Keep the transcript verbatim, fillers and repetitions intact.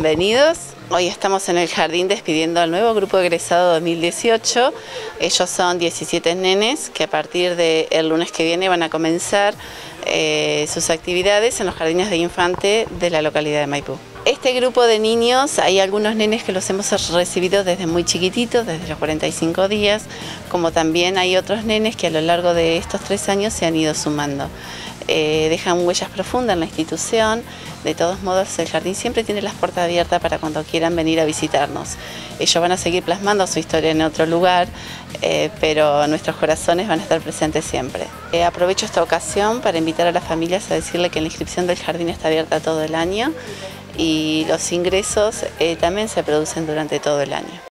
bienvenidos. Hoy estamos en el jardín despidiendo al nuevo grupo egresado dos mil dieciocho. Ellos son diecisiete nenes que a partir del lunes que viene van a comenzar eh, sus actividades en los jardines de infante de la localidad de Maipú. Este grupo de niños, hay algunos nenes que los hemos recibido desde muy chiquititos, desde los cuarenta y cinco días, como también hay otros nenes que a lo largo de estos tres años se han ido sumando. Eh, dejan huellas profundas en la institución. De todos modos, el jardín siempre tiene las puertas abiertas para cuando quieran venir a visitarnos. Ellos van a seguir plasmando su historia en otro lugar, eh, pero nuestros corazones van a estar presentes siempre. Eh, aprovecho esta ocasión para invitar a las familias a decirle que la inscripción del jardín está abierta todo el año y los ingresos eh, también se producen durante todo el año.